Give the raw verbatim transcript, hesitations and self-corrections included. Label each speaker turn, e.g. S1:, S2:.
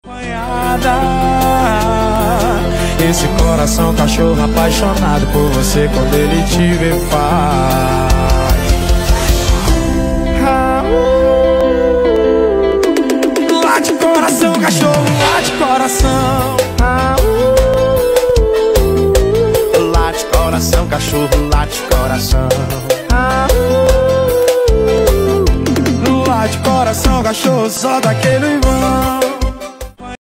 S1: Esse coração cachorro apaixonado por você quando ele te vê faz. Ah, uh, late coração, cachorro, late coração. Ah, uh, late coração, cachorro, late coração. Ah, uh, late coração, cachorro, só daquele vão.